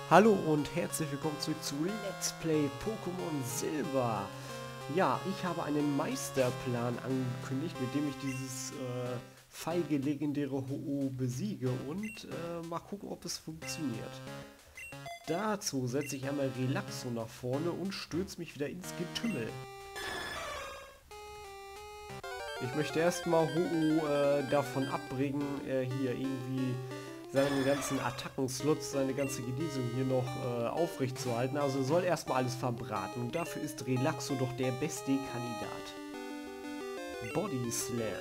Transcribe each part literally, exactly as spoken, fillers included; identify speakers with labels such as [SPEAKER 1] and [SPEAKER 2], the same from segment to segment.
[SPEAKER 1] Hallo und herzlich willkommen zurück zu Let's Play Pokémon Silber. Ja, ich habe einen Meisterplan angekündigt, mit dem ich dieses äh, feige legendäre Ho-Oh besiege und äh, mal gucken, ob es funktioniert. Dazu setze ich einmal Relaxo nach vorne und stürze mich wieder ins Getümmel. Ich möchte erstmal Ho-Oh äh, davon abbringen, äh, hier irgendwie seine ganzen Attackenslots, seine ganze Genesung hier noch äh, aufrecht zu halten. Also soll erstmal alles verbraten. Und dafür ist Relaxo doch der beste Kandidat. Body Slam.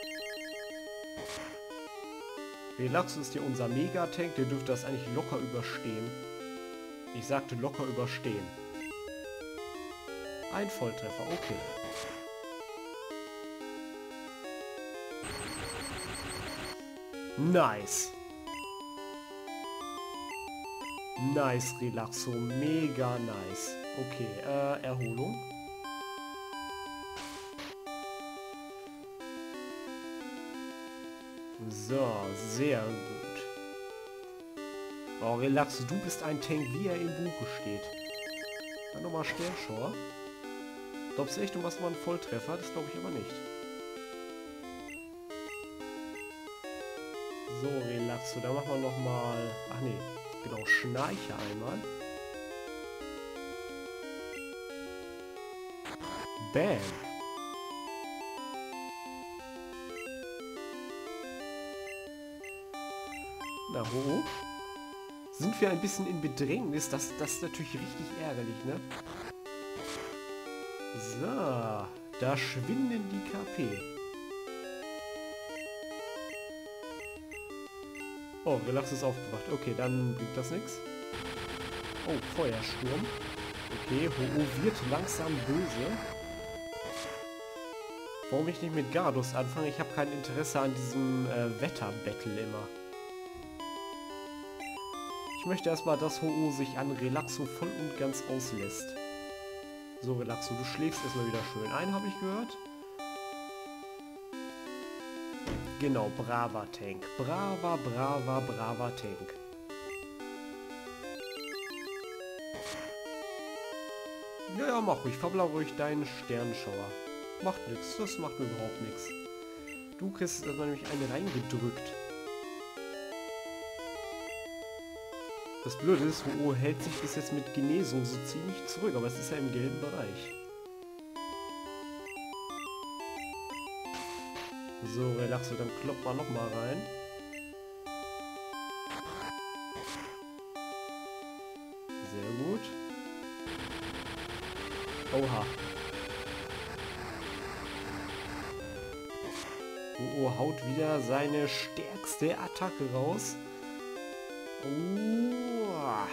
[SPEAKER 1] Relaxo ist hier unser Mega-Tank, der dürfte das eigentlich locker überstehen. Ich sagte locker überstehen. Ein Volltreffer, okay. Nice. Nice, Relaxo. Mega nice. Okay, äh, Erholung. So, sehr gut. Oh, Relaxo, du bist ein Tank, wie er im Buche steht. Dann nochmal Sternschauer. Glaubst du echt, du machst mal einen Volltreffer? Das glaube ich aber nicht. So, Relaxo, da machen wir nochmal... Ach nee, genau, Schnarche einmal. Bam. Na, Ho? Sind wir ein bisschen in Bedrängnis? Das, das ist natürlich richtig ärgerlich, ne? So, da schwinden die K P. Oh, Relaxo ist aufgewacht. Okay, dann bringt das nichts. Oh, Feuersturm. Okay, Ho-Oh wird langsam böse. Warum ich nicht mit Gyarados anfange? Ich habe kein Interesse an diesem äh, Wetter-Battle immer. Ich möchte erstmal, dass Ho-Oh sich an Relaxo voll und ganz auslässt. So, Relaxo, du schläfst erstmal wieder schön ein, habe ich gehört. Genau, braver Tank. Braver, braver, braver Tank. Ja, ja, mach ruhig. Verblau ruhig deinen Sternschauer. Macht nichts. Das macht mir überhaupt nichts. Du kriegst erstmal nämlich eine reingedrückt. Das Blöde ist, Ho-Oh hält sich bis jetzt mit Genesung so ziemlich zurück, aber es ist ja im gelben Bereich. So, Relaxo, dann klopft man nochmal rein. Sehr gut. Oha. Ho-Oh haut wieder seine stärkste Attacke raus. Uah.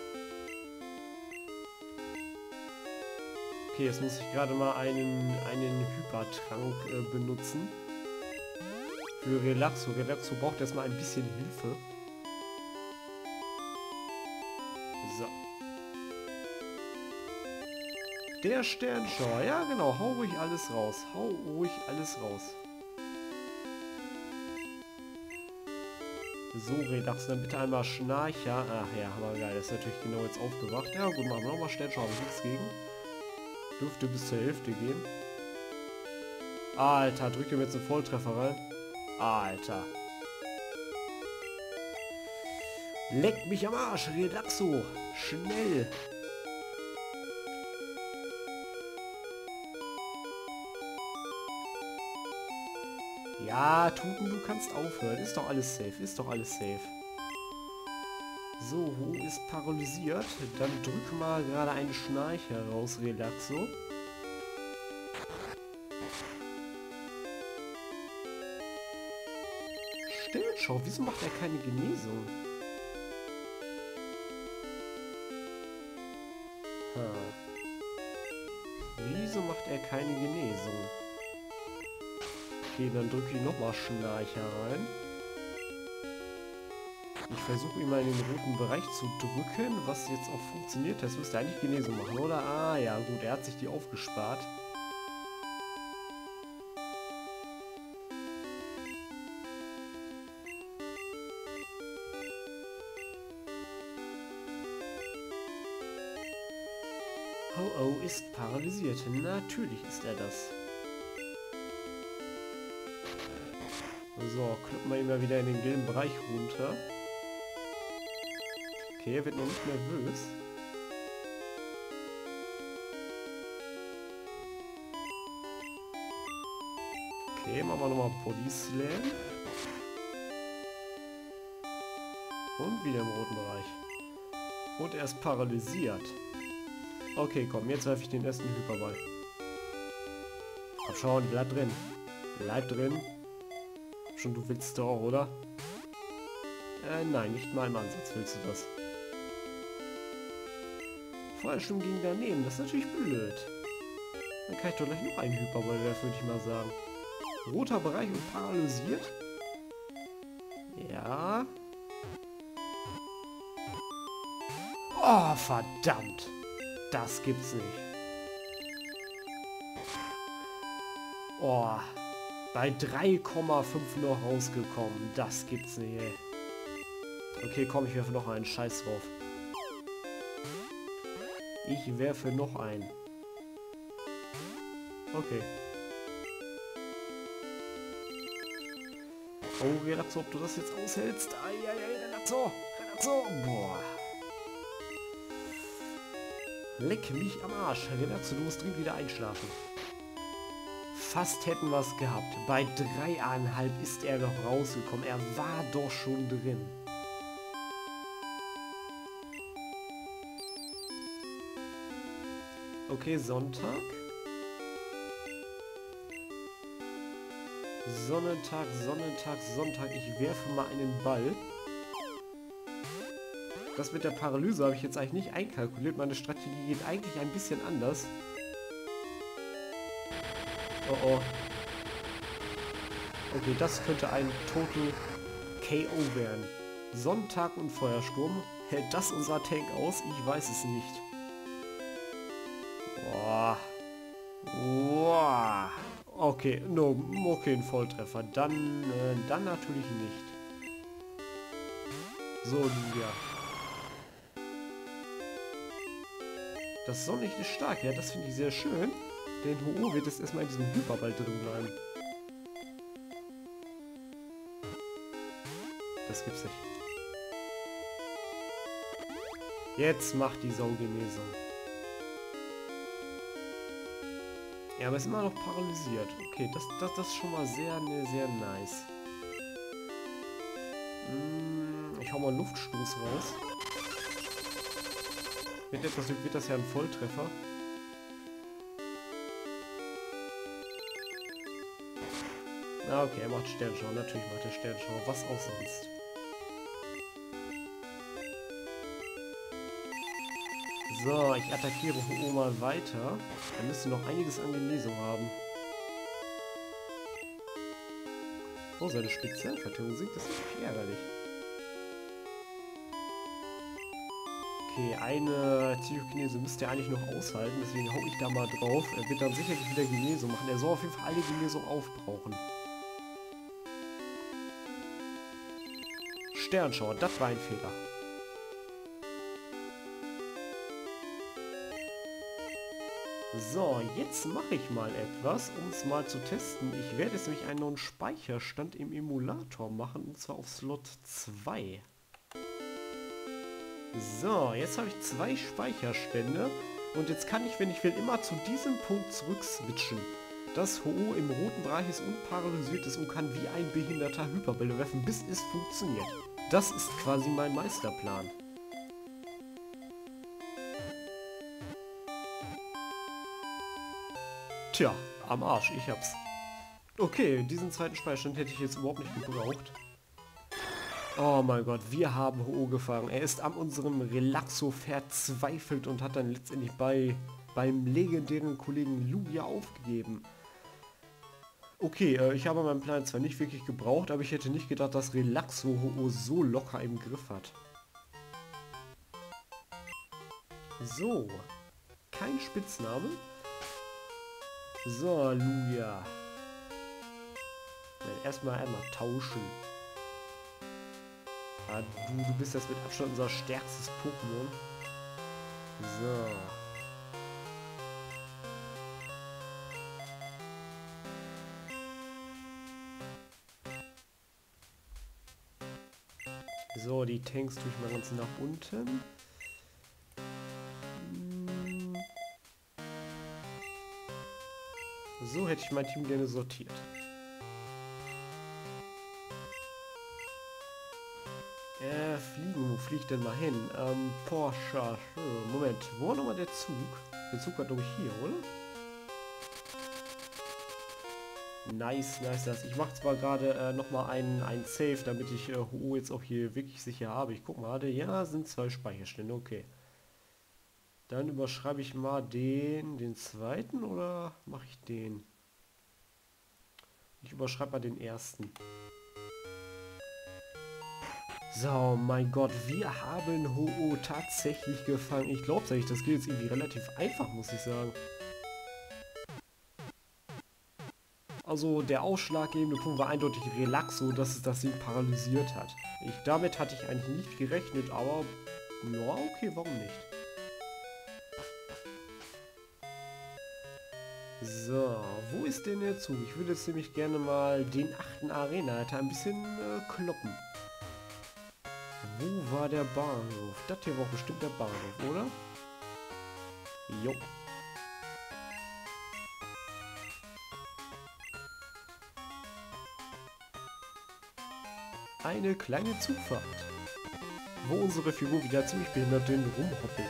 [SPEAKER 1] Okay, jetzt muss ich gerade mal einen, einen Hypertrank äh, benutzen. Für Relaxo. Relaxo braucht erstmal ein bisschen Hilfe. So. Der Sternschauer. Ja, genau. Hau ruhig alles raus. Hau ruhig alles raus. So, Relaxo. Dann bitte einmal Schnarcher. Ach ja, aber geil. Das ist natürlich genau jetzt aufgewacht. Ja, gut, machen wir nochmal Sternschauer. Habe ich nichts gegen. Dürfte bis zur Hälfte gehen. Alter, drücke mir jetzt einen Volltreffer rein. Alter. Leck mich am Arsch, Relaxo. Schnell. Ja, Tuten, du kannst aufhören. Ist doch alles safe. Ist doch alles safe. So, Ho ist paralysiert. Dann drück mal gerade einen Schnarcher raus, Relaxo. Sternschau, wieso macht er keine Genesung? Hm. Wieso macht er keine Genesung? Okay, dann drücke ich nochmal Schnarcher rein. Ich versuche ihn mal in den roten Bereich zu drücken, was jetzt auch funktioniert. Das müsste eigentlich Genesung machen, oder? Ah, ja, gut, er hat sich die aufgespart. Ho-Oh ist paralysiert. Natürlich ist er das. So, klippen wir ihn mal wieder in den gelben Bereich runter. Okay, er wird noch nicht nervös. Okay, machen wir nochmal Body Slam. Und wieder im roten Bereich. Und er ist paralysiert. Okay, komm, jetzt werfe ich den ersten Hyperball. Komm schon, bleib drin. Bleib drin. Schon, du willst doch, oder? Äh, nein, nicht mal im Ansatz willst du das. Vorher schon ging daneben, das ist natürlich blöd. Dann kann ich doch gleich noch einen Hyperball werfen, würde ich mal sagen. Roter Bereich und paralysiert? Ja. Oh, verdammt. Das gibt's nicht. Oh. Bei drei Komma fünf noch rausgekommen. Das gibt's nicht, ey. Okay, komm, ich werfe noch einen. Scheiß drauf. Ich werfe noch einen. Okay. Oh, Relaxo, ob du das jetzt aushältst. Eieiei, Relaxo. Relaxo. Boah. Leck mich am Arsch. Relaxo, du musst dringend wieder einschlafen. Fast hätten wir es gehabt. Bei dreieinhalb ist er noch rausgekommen. Er war doch schon drin. Okay, Sonntag. Sonnentag, Sonnentag, Sonntag. Ich werfe mal einen Ball. Das mit der Paralyse habe ich jetzt eigentlich nicht einkalkuliert. Meine Strategie geht eigentlich ein bisschen anders. Oh oh. Okay, das könnte ein Total K O werden. Sonntag und Feuersturm. Hält das unser Tank aus? Ich weiß es nicht. Boah. Boah. Okay, no, okay, ein Volltreffer. Dann, äh, dann natürlich nicht. So, ja. Das Sonnenlicht ist stark, ja, das finde ich sehr schön. Den Ho Oh wird jetzt erstmal in diesem Hyperball drin bleiben. Das gibt's nicht. Jetzt macht die Saugenesung. Ja, aber ist immer noch paralysiert. Okay, das, das, das ist schon mal sehr, sehr nice. Hm, ich hau mal einen Luftstoß raus. Mit etwas Glück wird das ja ein Volltreffer. Na okay, er macht Sternschau. Natürlich macht er Sternschau. Was auch sonst. So, ich attackiere Ho Oh mal weiter. Er müsste noch einiges an Genesung haben. Oh, seine Spezialverteidigung sinkt. Das ist natürlich ärgerlich. Okay, eine Psychokinese müsste er eigentlich noch aushalten, deswegen hau ich da mal drauf. Er wird dann sicherlich wieder Genesung machen. Er soll auf jeden Fall alle Genesung aufbrauchen. Sternschauer, das war ein Fehler. So, jetzt mache ich mal etwas, um es mal zu testen. Ich werde jetzt nämlich einen neuen Speicherstand im Emulator machen, und zwar auf Slot zwei. So, jetzt habe ich zwei Speicherstände und jetzt kann ich, wenn ich will, immer zu diesem Punkt zurück switchen. Das Ho Oh im roten Bereich ist unparalysiert ist und kann wie ein behinderter Hyperbälle werfen, bis es funktioniert. Das ist quasi mein Meisterplan. Tja, am Arsch, ich hab's. Okay, diesen zweiten Speicherstand hätte ich jetzt überhaupt nicht gebraucht. Oh mein Gott, wir haben Ho Oh gefangen. Er ist an unserem Relaxo verzweifelt und hat dann letztendlich bei beim legendären Kollegen Lugia aufgegeben. Okay, äh, ich habe meinen Plan zwar nicht wirklich gebraucht, aber ich hätte nicht gedacht, dass Relaxo Ho Oh so locker im Griff hat. So, kein Spitzname. So, Lugia. Erstmal einmal tauschen. Ah, du, du bist jetzt mit Abstand unser stärkstes Pokémon. So. So, die Tanks tue ich mal ganz nach unten. Hm. So hätte ich mein Team gerne sortiert. Äh, fliegen, wo fliegt denn mal hin? Ähm, Porsche. Moment, wo war nochmal der Zug? Der Zug war, glaube ich, hier, oder? Nice, nice, nice. Ich mache zwar gerade äh, nochmal einen, einen Save, damit ich äh, H O jetzt auch hier wirklich sicher habe. Ich guck mal, ja, sind zwei Speicherstände, okay. Dann überschreibe ich mal den, den zweiten oder mache ich den? Ich überschreibe mal den ersten. So, mein Gott, wir haben Ho O tatsächlich gefangen. Ich glaube tatsächlich, das geht jetzt irgendwie relativ einfach, muss ich sagen. Also der ausschlaggebende Punkt war eindeutig Relaxo, dass es das Ding paralysiert hat. Ich, damit hatte ich eigentlich nicht gerechnet, aber ja, okay, warum nicht? So, wo ist denn der Zug? Ich würde jetzt nämlich gerne mal den achten Arena-Leiter ein bisschen äh, kloppen. Wo war der Bahnhof? Das hier war bestimmt der Bahnhof, oder? Jo. Eine kleine Zugfahrt, wo unsere Figur wieder ziemlich behindert den rumhoppelt.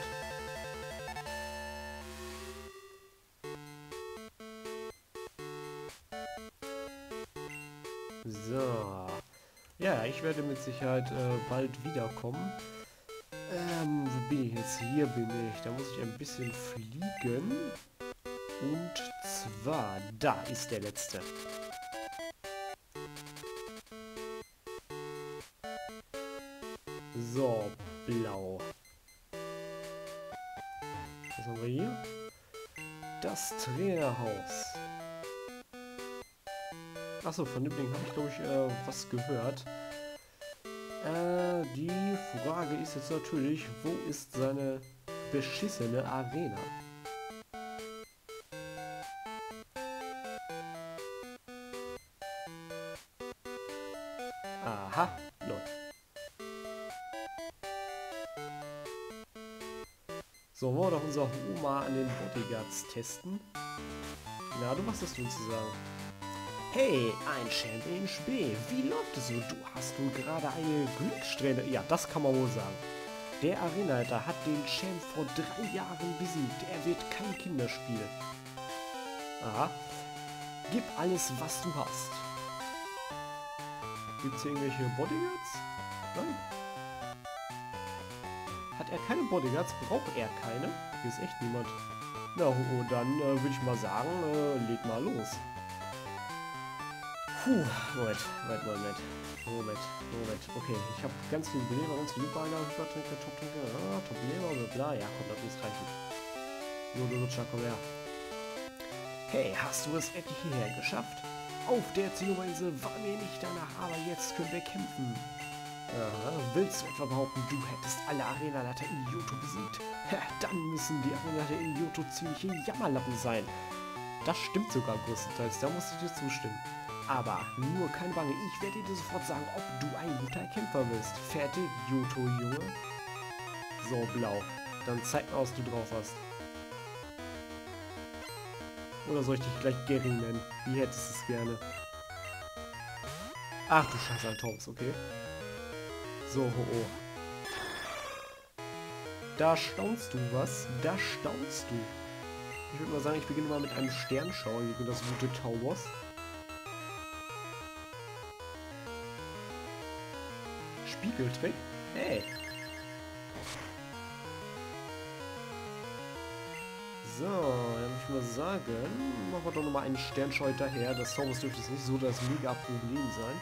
[SPEAKER 1] So. Ja, ich werde mit Sicherheit äh, bald wiederkommen. Ähm, wo bin ich jetzt? Hier bin ich. Da muss ich ein bisschen fliegen. Und zwar, da ist der letzte. So, blau. Was haben wir hier? Das Trainerhaus. Achso, von dem Ding habe ich, glaube ich, äh, was gehört. Äh, die Frage ist jetzt natürlich, wo ist seine beschissene Arena? Aha, lol. So, wollen wir doch unser Oma an den Bodyguards testen. Na, du was hast du zu sagen? Hey, ein Champion B, wie läuft es so? Du hast wohl gerade eine Glückssträhne. Ja, das kann man wohl sagen. Der Arenaleiter hat den Champ vor drei Jahren besiegt. Er wird kein Kinderspiel. Aha. Gib alles, was du hast. Gibt es hier irgendwelche Bodyguards? Nein. Hat er keine Bodyguards? Braucht er keine? Hier ist echt niemand. Na, oh, dann äh, würde ich mal sagen, äh, leg mal los. Puh, Moment, Moment, Moment, Moment, Moment. Okay, ich habe ganz viele Beleber und Hypereiner, Hypertrinker, Top-Trinker, ah, Top-Beleber und bla. Ja, komm, das muss reichen. Nur du Lutscher, komm her. Hey, hast du es endlich hierher geschafft? Auf der Zinnober-Insel war mir nicht danach, aber jetzt können wir kämpfen. Aha, willst du etwa behaupten, du hättest alle Arenaleiter in Johto besiegt? Ha, dann müssen die Arenaleiter in Johto ziemliche Jammerlappen sein. Das stimmt sogar größtenteils, da muss ich dir zustimmen. Aber nur keine Bange, ich werde dir sofort sagen, ob du ein guter Kämpfer bist. Fertig, Johto, Junge? So, blau. Dann zeig mal, was du drauf hast. Oder soll ich dich gleich Gering nennen? Wie hättest du es gerne? Ach du Scheiße, Altoms, okay. So, ho, oh. Da staunst du was? Da staunst du. Ich würde mal sagen, ich beginne mal mit einem Sternschauer gegen das gute Taubos. Spiegeltrick? Hey! So, dann würde ich mal sagen, machen wir doch nochmal einen Sternschau hinterher. Das Taubos dürfte jetzt nicht so das Mega-Problem sein.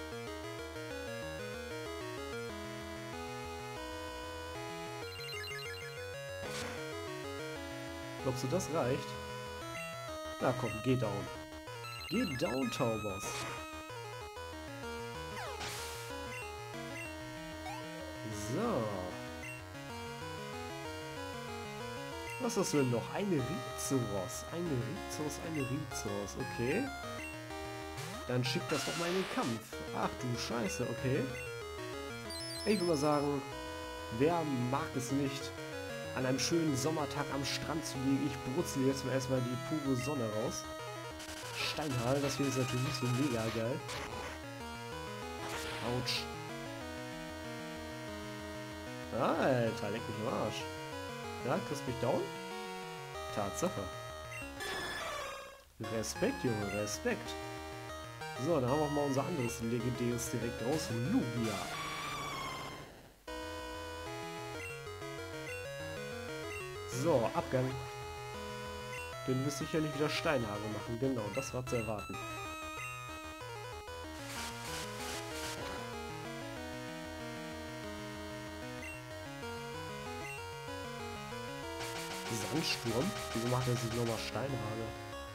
[SPEAKER 1] Glaubst du, das reicht? Na komm, geh down. Geh down, Taubos. So. Was hast du denn noch? Eine Rizoros. Eine Rizoros, eine Rizoros. Okay. Dann schick das doch mal in den Kampf. Ach du Scheiße, okay. Ich würde mal sagen, wer mag es nicht, an einem schönen Sommertag am Strand zu liegen? Ich brutzel jetzt mal erstmal die pure Sonne raus. Steinhagel, das hier ist natürlich nicht so mega geil. Autsch. Alter, leck mich am Arsch. Ja, kriegst mich down? Tatsache. Respekt, Junge, Respekt. So, dann haben wir auch mal unser anderes legendäres direkt raus. Lugia. So, Abgang. Den wirst sicherlich wieder Steinhagel machen. Genau, das war zu erwarten. Sandsturm? Wieso macht er sich nochmal Steinhagel?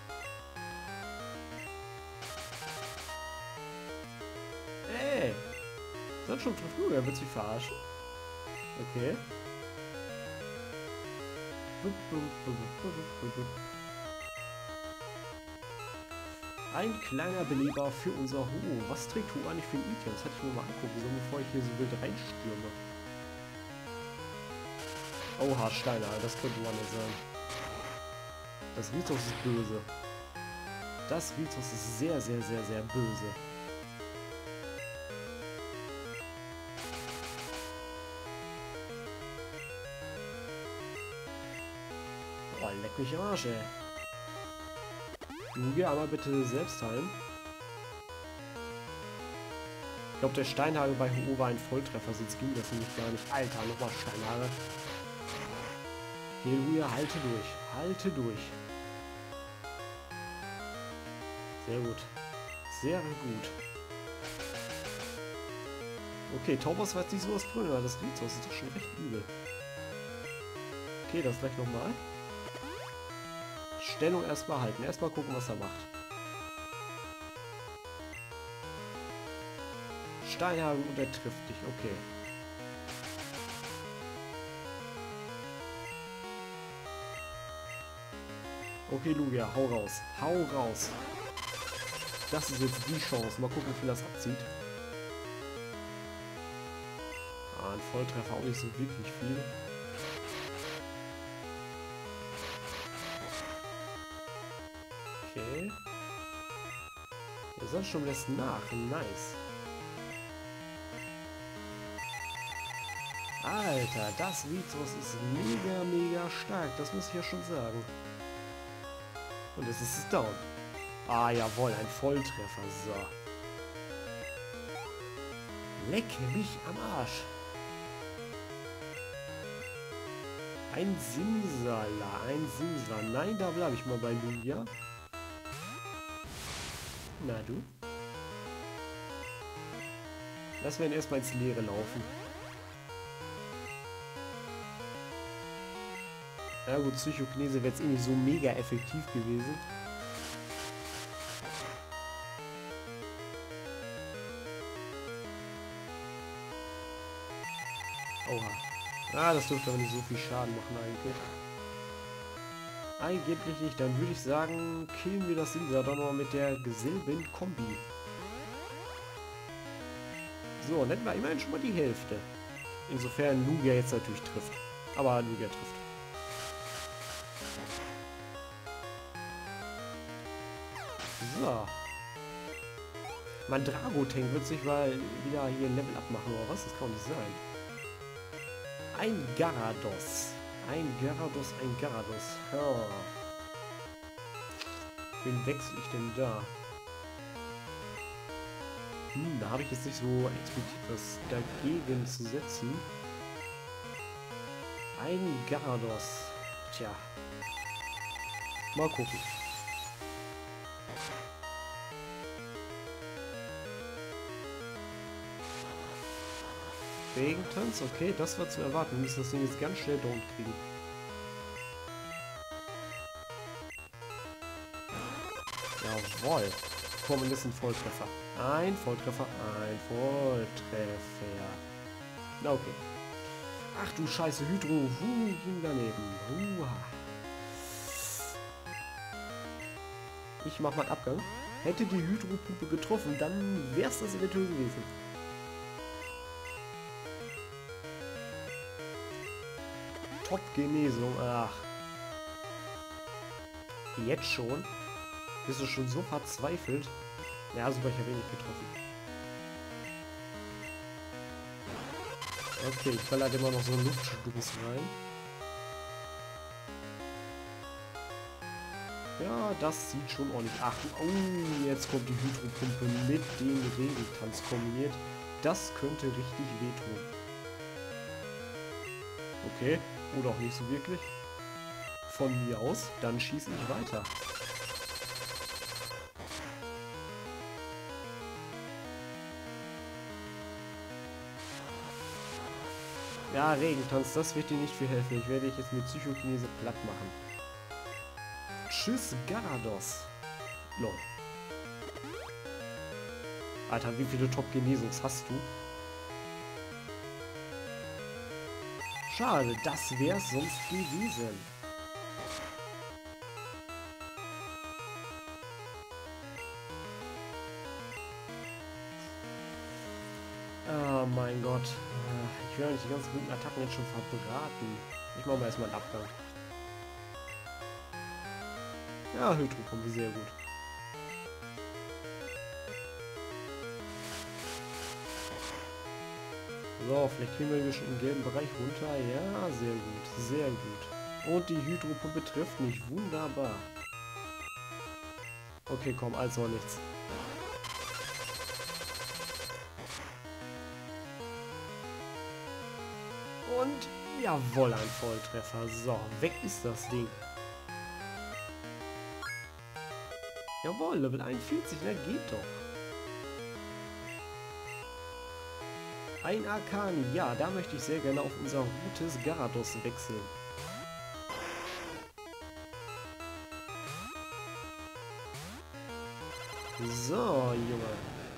[SPEAKER 1] Ey! Sandsturm trifft nur, er wird sich verarschen. Okay. Ein kleiner Beleber für unser Ho. Was trägt Ho eigentlich für ein Item? Das hatte ich mir mal angucken sollen, bevor ich hier so wild reinstürme. Oha, Steine, das könnte man nicht sein. Das Ritos ist böse. Das Ritos ist sehr, sehr, sehr, sehr böse. Boah, leck mich am Arsch, ey. Lugia, einmal bitte selbst heilen. Ich glaube, der Steinhagel bei Ho war ein Volltreffer, sonst ging das nämlich gar nicht. Alter, nochmal Steinhagel. Okay, Lugia, halte durch. Halte durch. Sehr gut. Sehr gut. Okay, Taubos war jetzt nicht so das Grüne, aber das Ritos ist doch schon recht übel. Okay, das gleich nochmal. Stellung erstmal halten. Erstmal gucken, was er macht. Steinhagel und er trifft dich. Okay. Okay, Lugia, hau raus. Hau raus. Das ist jetzt die Chance. Mal gucken, wie viel das abzieht. Ah, ein Volltreffer auch nicht so wirklich viel. Okay. Der Sandsturm lässt nach. Nice. Alter, das Ritos ist mega, mega stark. Das muss ich ja schon sagen. Und es ist es down. Ah, jawohl, ein Volltreffer. So. Leck mich am Arsch. Ein Simsala, ein Simsala. Nein, da bleibe ich mal bei Lugia. Na du? Lass wir ihn erstmal ins Leere laufen. Na gut, Psychokinese wäre jetzt eh nicht so mega effektiv gewesen. Oha. Ah, das dürfte aber nicht so viel Schaden machen eigentlich. Angeblich nicht. Dann würde ich sagen, killen wir das Simsa doch noch mit der Gesilben Kombi. So, nennen wir immerhin schon mal die Hälfte. Insofern Lugia jetzt natürlich trifft. Aber Lugia trifft. So. Mein Drago-Tank wird sich mal wieder hier ein Level abmachen, oder was? Das kann nicht sein. Ein Garados. Ein Garados, ein Garados. Oh. Wen wechsle ich denn da? Hm, da habe ich jetzt nicht so explizit was dagegen zu setzen. Ein Garados. Tja. Mal gucken. Regentanz, okay, das war zu erwarten. Wir müssen das Ding jetzt ganz schnell down kriegen. Jawohl. Komm, das ist ein Volltreffer. Ein Volltreffer, ein Volltreffer. Na, okay. Ach du Scheiße, Hydro. Huh, ging daneben. Huha. Ich mach mal einen Abgang. Hätte die Hydro-Puppe getroffen, dann wäre es das eventuell gewesen. Top-Genesung. Ach. Jetzt schon? Bist du schon so verzweifelt? Ja, super, ich habe ihn nicht getroffen. Okay, ich baller immer noch so einen Luftstoß rein. Ja, das sieht schon ordentlich. Ach, oh, jetzt kommt die Hydropumpe mit dem Regentanz kombiniert. Das könnte richtig wehtun. Okay, oder auch nicht so wirklich. Von mir aus, dann schieße ich weiter. Ja, Regentanz, das wird dir nicht viel helfen. Ich werde dich jetzt mit Psychokinese platt machen. Tschüss, Garados. Lol. Alter, wie viele Top-Genesungs hast du? Schade, das wär's sonst gewesen. Oh mein Gott. Ich will nicht die ganzen guten Attacken jetzt schon verbraten. Ich mache mal erstmal einen Abgang. Ja, Hydropumpe, sehr gut. So, vielleicht kriegen wir schon im gelben Bereich runter. Ja, sehr gut, sehr gut. Und die Hydropumpe trifft mich. Wunderbar. Okay, komm, also nichts. Und jawohl, ein Volltreffer. So, weg ist das Ding. Jawohl, Level einundvierzig, na geht doch. Ein Arcani, ja, da möchte ich sehr gerne auf unser rotes Garados wechseln. So, Junge.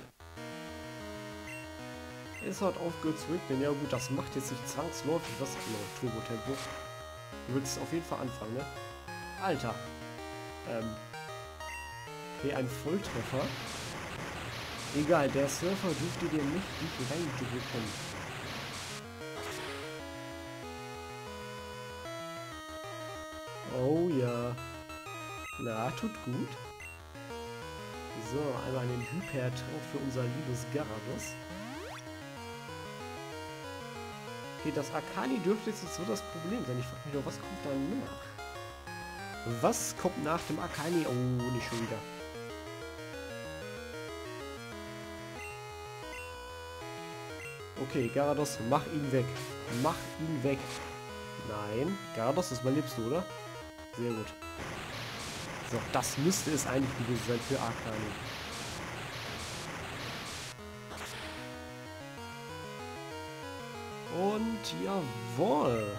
[SPEAKER 1] Es hat aufgehört zu regnen. Ja gut, das macht jetzt nicht zwangsläufig was. Genau, Turbo-Tempo. Du willst auf jeden Fall anfangen, ne? Alter. Ähm. Okay, ein Volltreffer. Egal, der Surfer dürfte dir mächtig reindrücken. Oh ja. Na, tut gut. So, einmal einen Hyper-Trauch für unser liebes Garados. Okay, das Arcani dürfte jetzt nicht so das Problem sein. Ich frage mich doch, was kommt danach? Was kommt nach dem Arcani? Oh, nicht schon wieder. Okay, Garados, mach ihn weg. Mach ihn weg. Nein, Garados, das überlebst du, oder? Sehr gut. So, das müsste es eigentlich gewesen sein für Arcani. Und jawohl.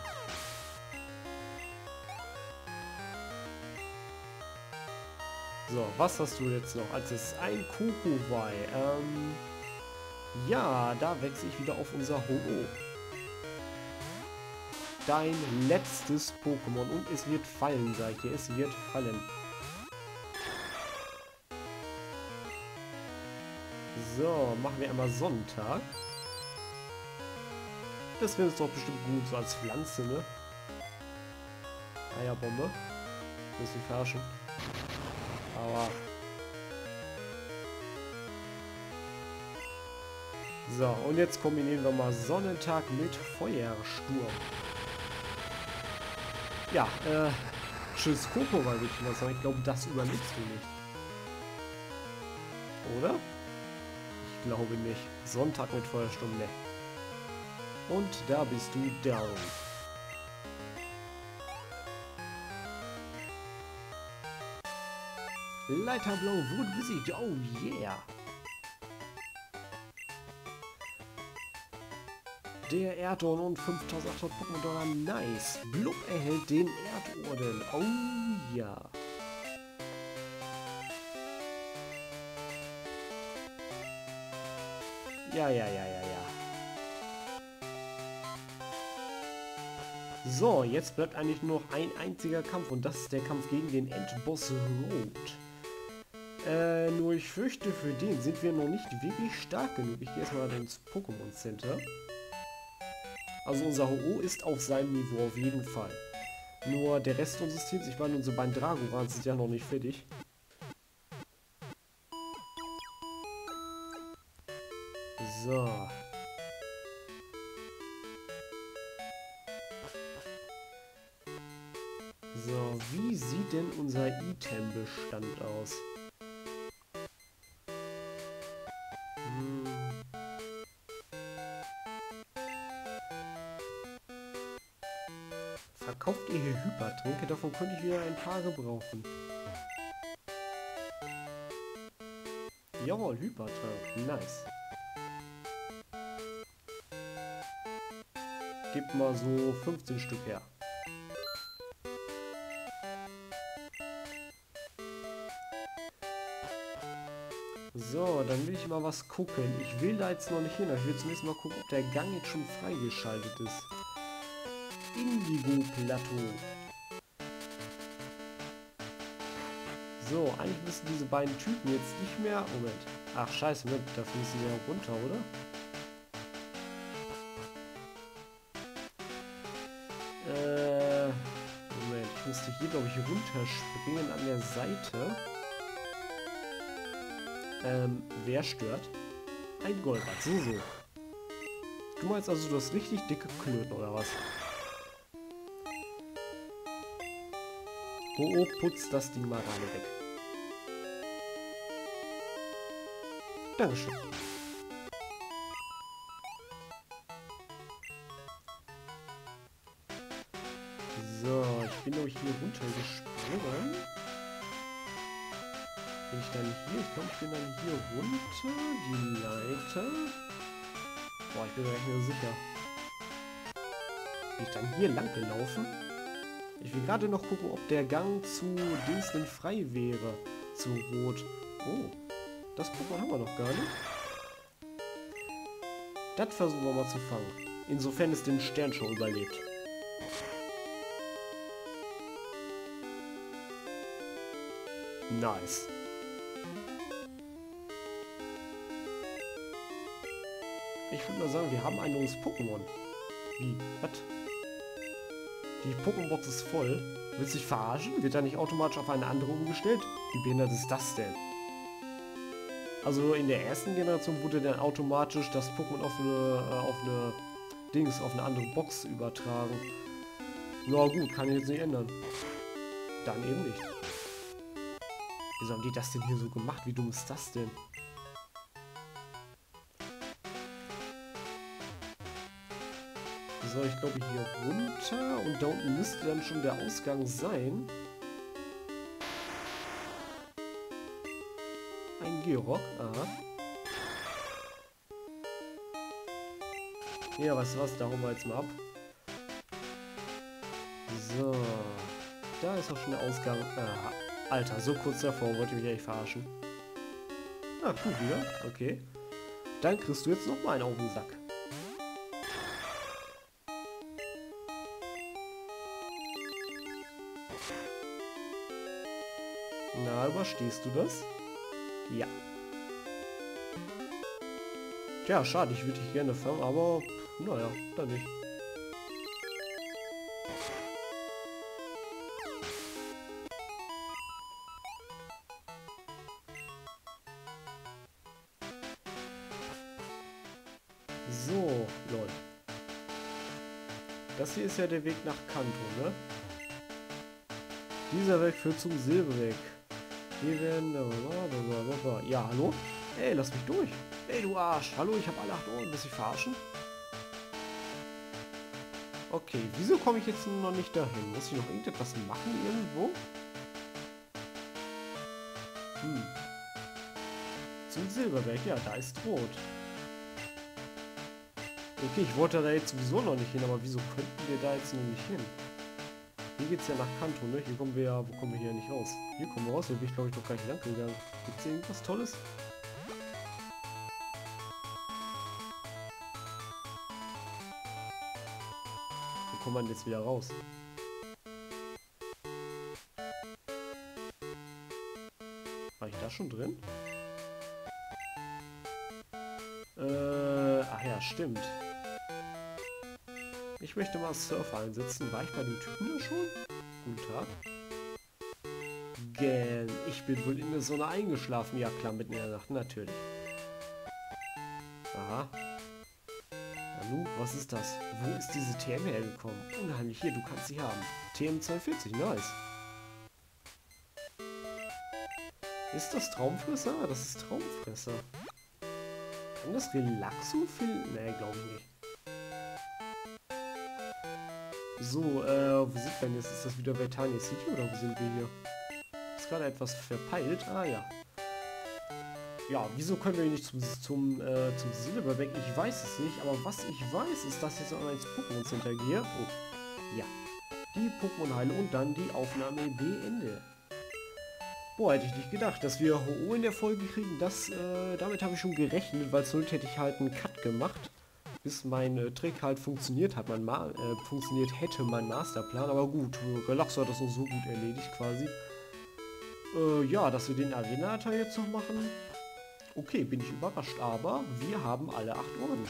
[SPEAKER 1] So, was hast du jetzt noch? Als es ein Kokowai. Ähm, ja, da wechsle ich wieder auf unser Ho-Oh. Dein letztes Pokémon. Und es wird fallen, sag ich dir. Es wird fallen. So, machen wir einmal Sonntag. Das findest du doch bestimmt gut, so als Pflanze, ne? Eierbombe. Muss ich verarschen. Aber. So, und jetzt kombinieren wir mal Sonnentag mit Feuersturm. Ja, äh. Tschüss, Coco, weil ich mal sagen. Ich glaube, das überlebst du nicht. Oder? Ich glaube nicht. Sonntag mit Feuersturm, ne. Und da bist du down. Leiterblau wurde besiegt. Oh yeah. Der Erdorden und fünftausendachthundert Pokémon-Dollar. Nice. Blub erhält den Erdorden. Oh ja. Ja, ja, ja, ja, ja. So, jetzt bleibt eigentlich nur noch ein einziger Kampf und das ist der Kampf gegen den Endboss Rot. Äh, nur ich fürchte, für den sind wir noch nicht wirklich stark genug. Ich gehe erstmal ins Pokémon Center. Also unser Ho-Oh ist auf seinem Niveau auf jeden Fall. Nur der Rest unseres Teams, ich meine unsere beiden Dragorans sind ja noch nicht fertig. So. So, wie sieht denn unser Item-Bestand aus? Hm. Verkauft ihr hier Hypertränke? Davon könnte ich wieder ein paar gebrauchen. Jawohl, Hypertrank. Nice. Gib mal so fünfzehn Stück her. So, dann will ich mal was gucken. Ich will da jetzt noch nicht hin, aber ich will zunächst mal gucken, ob der Gang jetzt schon freigeschaltet ist. Indigo-Plateau. So, eigentlich müssen diese beiden Typen jetzt nicht mehr... Moment. Ach, scheiße, Moment, dafür müssen wir ja runter, oder? Äh... Moment, ich müsste hier, glaube ich, runterspringen an der Seite. Ähm, wer stört? Ein Goldrad, so, so. Du meinst also, du hast richtig dicke Klöten, oder was? Oh, oh, putzt das Ding mal gerade weg. Dankeschön. So, ich bin doch hier runtergesprungen. Bin ich dann hier? Ich glaube, ich bin dann hier runter. Die Leiter. Boah, ich bin mir echt nicht sicher. Bin ich dann hier lang gelaufen? Ich will gerade noch gucken, ob der Gang zu Dingsen frei wäre. Zu Rot. Oh, das Pokémon haben wir noch gar nicht. Das versuchen wir mal zu fangen. Insofern es den Stern schon überlebt. Nice. Ich würde mal sagen, wir haben ein neues Pokémon. Wie? Was? Die Pokémon-Box ist voll. Willst du dich verarschen? Wird da nicht automatisch auf eine andere umgestellt? Wie behindert ist das denn? Also in der ersten Generation wurde dann automatisch das Pokémon auf eine, äh, auf eine Dings, auf eine andere Box übertragen. Na gut, kann ich jetzt nicht ändern. Dann eben nicht. Wieso haben die das denn hier so gemacht? Wie dumm ist das denn? So, ich glaube hier runter und da unten müsste dann schon der Ausgang sein. Ein Gerock, aha. Ja, weißt du was, da hauen wir jetzt mal ab. So, da ist auch schon der Ausgang. Aha. Alter, so kurz davor, wollte ich mich eigentlich verarschen. Ah, cool wieder, okay. Dann kriegst du jetzt noch mal einen auf den Sack. Na, überstehst du das? Ja. Tja, schade, ich würde dich gerne fangen, aber naja, dann nicht. So, lol. Das hier ist ja der Weg nach Kanto, ne? Dieser Weg führt zum Silberweg. Hier werden... Ja, hallo? Ey, lass mich durch. Ey, du Arsch. Hallo, ich habe alle acht Ohren. Willst du mich verarschen? Okay, wieso komme ich jetzt noch nicht dahin? Muss ich noch irgendetwas machen irgendwo? Hm. Zum Silberberg, ja, da ist rot. Okay, ich wollte da jetzt sowieso noch nicht hin, aber wieso könnten wir da jetzt noch nicht hin? Hier geht's ja nach Kanto, ne? Hier kommen wir ja, wo kommen wir hier nicht raus? Hier kommen wir raus, hier bin ich glaube ich noch gar nicht lang gegangen. Gibt's hier irgendwas Tolles? Wo kommt man jetzt wieder raus? War ich da schon drin? Äh, ach ja, stimmt. Ich möchte mal Surfer einsetzen. War ich bei den Typen da schon? Guten Tag. Gähn. Ich bin wohl in der Sonne eingeschlafen. Ja klar, mitten in der Nacht. Natürlich. Aha. Nanu, was ist das? Wo ist diese T M hergekommen? Unheimlich. Hier, du kannst sie haben. T M zweiundvierzig, nice. Ist das Traumfresser? Das ist Traumfresser. Kann das Relaxo filmen? Nee, glaube ich nicht. So, äh, wo sind wir denn jetzt? Ist das wieder Vertania City oder wo sind wir hier? Ist gerade etwas verpeilt. Ah ja. Ja, wieso können wir nicht zum, zum, äh, zum Silberback? Ich weiß es nicht, aber was ich weiß, ist, dass ich jetzt noch ins Pokémon Center gehe. Oh, ja. Die Pokémon heile und dann die Aufnahme beende. Boah, hätte ich nicht gedacht, dass wir Ho Oh in der Folge kriegen. Das, äh, damit habe ich schon gerechnet, weil sonst hätte ich halt einen Cut gemacht. Bis mein äh, Trick halt funktioniert hat, mein Ma äh, funktioniert hätte, mein Masterplan. Aber gut, Relaxo hat das noch so gut erledigt quasi. Äh, ja, dass wir den Arena-Teil jetzt noch machen. Okay, bin ich überrascht, aber wir haben alle acht Orden.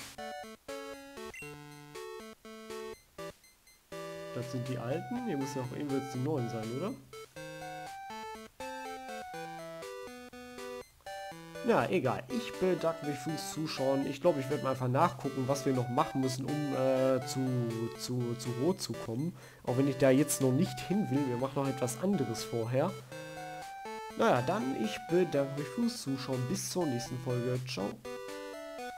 [SPEAKER 1] Das sind die alten. Hier müssen ja auch irgendwie jetzt die neuen sein, oder? Na, egal. Ich bedanke mich fürs Zuschauen. Ich glaube, ich werde mal einfach nachgucken, was wir noch machen müssen, um äh, zu, zu, zu Rot zu kommen. Auch wenn ich da jetzt noch nicht hin will. Wir machen noch etwas anderes vorher. Naja, dann ich bedanke mich fürs Zuschauen. Bis zur nächsten Folge. Ciao.